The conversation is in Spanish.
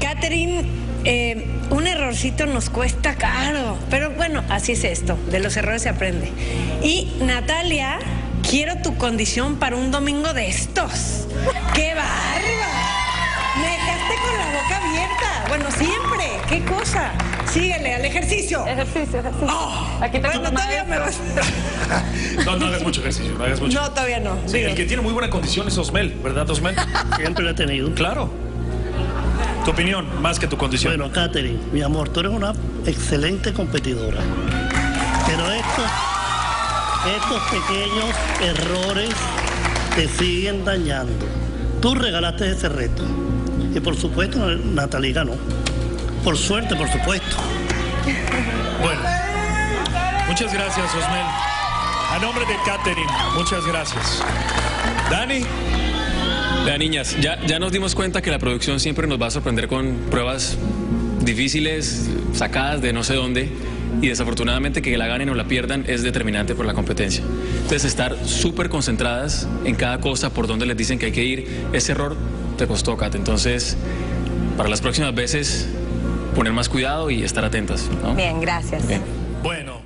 Catherine, un errorcito nos cuesta caro, pero bueno, así es esto, de los errores se aprende. Y Natalia, quiero tu condición para un domingo de estos. ¡Qué bárbara! Me dejaste con la boca abierta. Bueno, siempre, qué cosa. Síguele al ejercicio. Ejercicio. Oh, Aquí tengo bueno, todavía me vas. No hagas mucho ejercicio, no hagas mucho. No, todavía no. Sí, el que tiene muy buena condición es Osmel, ¿verdad, Osmel? Siempre lo he tenido. Claro. Tu opinión, más que tu condición. Bueno, Catherine, mi amor, tú eres una excelente competidora. Pero estos pequeños errores te siguen dañando. Tú regalaste ese reto. Y por supuesto, Natalie ganó. Por suerte, por supuesto. Bueno, muchas gracias, Osmel. A nombre de Catherine, muchas gracias. Dani. Vean, niñas, ya nos dimos cuenta que la producción siempre nos va a sorprender con pruebas difíciles, sacadas de no sé dónde, y desafortunadamente que la ganen o la pierdan es determinante por la competencia. Entonces, estar súper concentradas en cada cosa, por donde les dicen que hay que ir. Ese error te costó, Kat. Entonces, para las próximas veces, poner más cuidado y estar atentas, ¿no? Bien, gracias. Bien. Bueno.